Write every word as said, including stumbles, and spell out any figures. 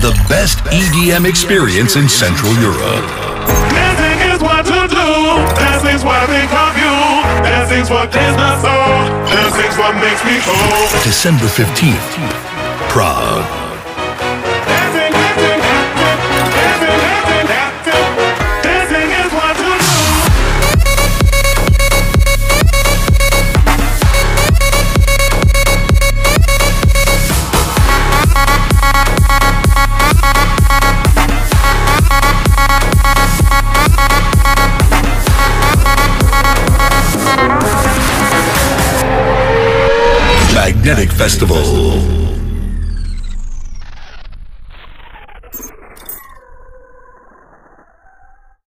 The best E D M experience in Central Europe. Dancing is what to do. Dancing's what I think of you. Dancing's what clears my soul. Dancing's what makes me whole. December fifteenth, Prague. Dancing, dancing, dancing, dancing, dancing. Dancing is what to do. Magnetic Festival.